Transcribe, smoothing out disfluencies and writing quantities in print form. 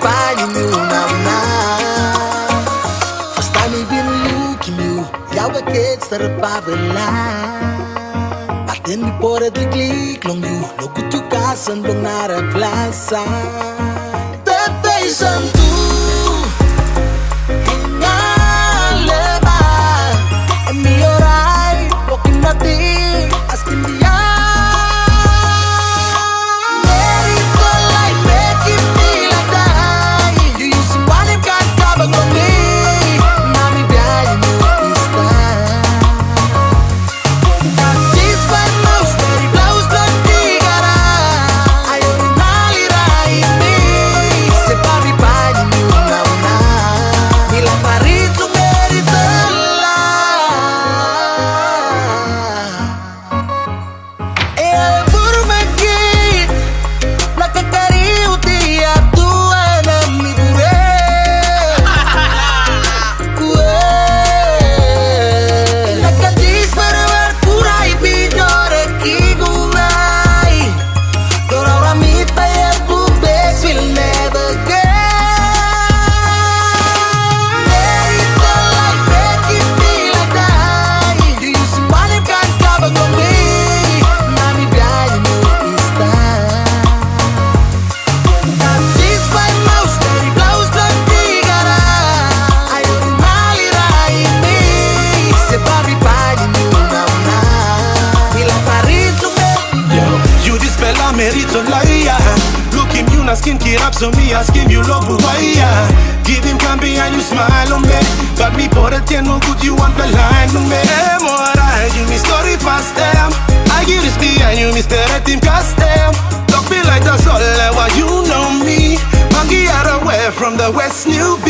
papai nu na na. First time I been looking you, jou kids terpavela. Batin mi por the click long you, no good to kasan bang nara plaza. Temptation tu, hingaleba, emi orai, walking nothing, asking the skin kirap so me asking you love why give him cambi and you smile on me but me por el tiempo good you want the line on me more I you me story past them I give this be and you Mr. Team Castem talk me like Tasol why you know me monkey out away from the West New